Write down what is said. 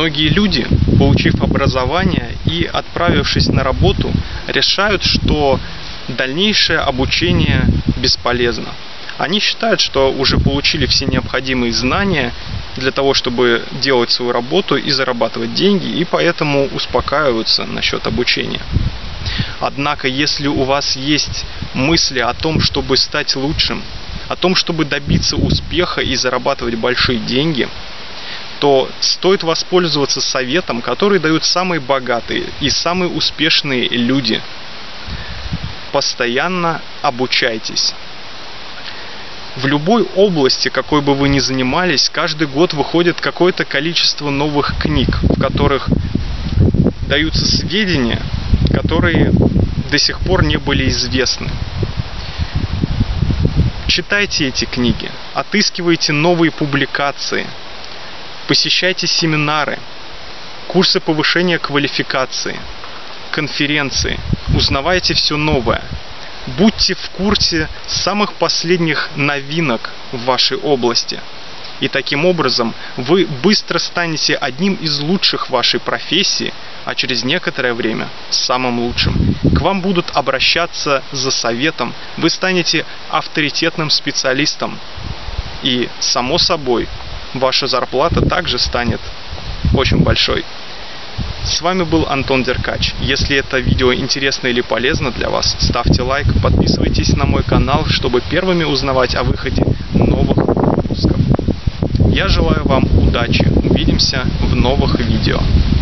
Многие люди, получив образование и отправившись на работу, решают, что дальнейшее обучение бесполезно. Они считают, что уже получили все необходимые знания для того, чтобы делать свою работу и зарабатывать деньги, и поэтому успокаиваются насчет обучения. Однако, если у вас есть мысли о том, чтобы стать лучшим, о том, чтобы добиться успеха и зарабатывать большие деньги, то стоит воспользоваться советом, который дают самые богатые и самые успешные люди. Постоянно обучайтесь. В любой области, какой бы вы ни занимались, каждый год выходит какое-то количество новых книг, в которых даются сведения, которые до сих пор не были известны. Читайте эти книги, отыскивайте новые публикации, посещайте семинары, курсы повышения квалификации, конференции, узнавайте все новое. Будьте в курсе самых последних новинок в вашей области. И таким образом вы быстро станете одним из лучших в вашей профессии, а через некоторое время самым лучшим. К вам будут обращаться за советом, вы станете авторитетным специалистом. И, само собой, ваша зарплата также станет очень большой. С вами был Антон Деркач. Если это видео интересно или полезно для вас, ставьте лайк, подписывайтесь на мой канал, чтобы первыми узнавать о выходе новых выпусков. Я желаю вам удачи. Увидимся в новых видео.